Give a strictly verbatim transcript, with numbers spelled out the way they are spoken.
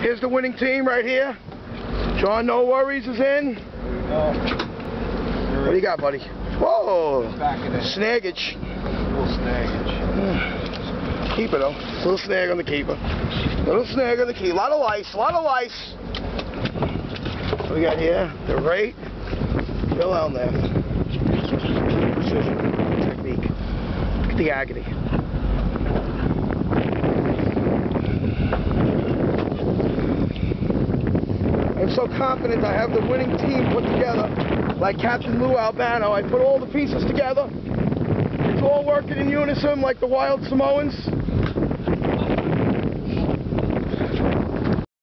Here's the winning team right here. John No Worries is in. What do you got, buddy? Whoa! Snaggage. Little snaggage. Keeper though. Little snag on the keeper. Little snag on the keeper. A lot of lice. A lot of lice. What do we got here? The rate. Bill Elnath. Precision. Technique. Look at the agony. I'm so confident I have the winning team put together. Like Captain Lou Albano, I put all the pieces together. It's all working in unison like the Wild Samoans.